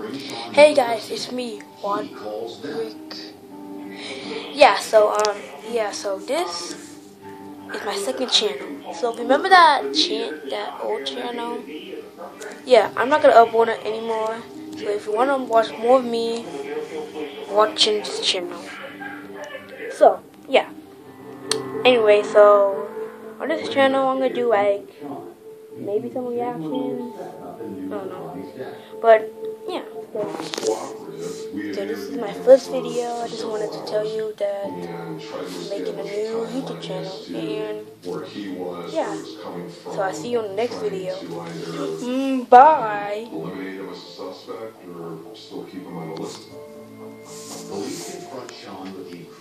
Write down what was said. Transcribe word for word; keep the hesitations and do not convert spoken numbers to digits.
Hey guys, it's me, Roderick. Yeah, so um, yeah, so this is my second channel. So remember that chan that old channel? Yeah, I'm not gonna upload it anymore. So if you wanna watch more of me watching this channel, so yeah. Anyway, so on this channel, I'm gonna do like maybe some reactions. I don't know, but yeah. So, so this is my first video. I just wanted to tell you that I'm making a new YouTube channel, and yeah. So I'll see you on the next video. Mm, bye. Eliminate him as a suspect or still keep him on the list? Police confront Sean with the